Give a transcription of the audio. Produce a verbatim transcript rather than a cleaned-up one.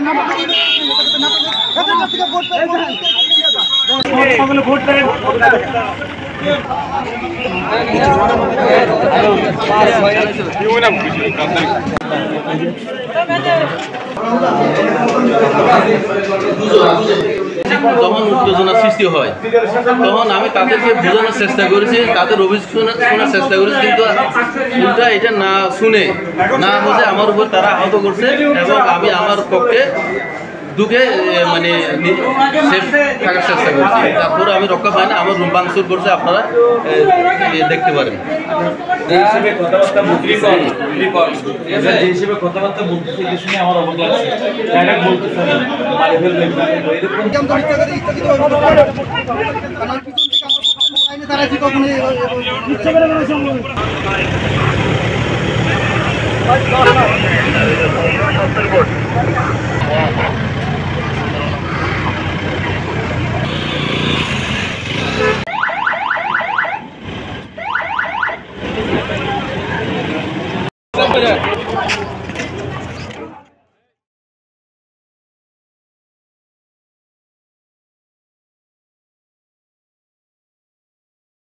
Vote দেন যখন উত্তেজনা সৃষ্টি হয় তখন আমি তাদেরকে বোঝানোর চেষ্টা করেছি, তাদের অভিযোগ শোনার চেষ্টা করেছি, কিন্তু উল্টা এটা না শুনে না বুঝে আমার উপর তারা আহত করছে এবং আমি আমার পক্ষে দুঃখে মানে সেফ থাকার চেষ্টা করছি। তারপরে আমি রক্ষা পাই না, আমার রুম ভাঙচুর করছে, আপনারা দেখতে পারেন। যে হিসেবে কথাবার্তা হিসেবে কথাবার্তা বলতেছে এটা শুনে আমার অবাক লাগছে। ডাইরেক্ট বলতেছে মারি ফেলবে এরকম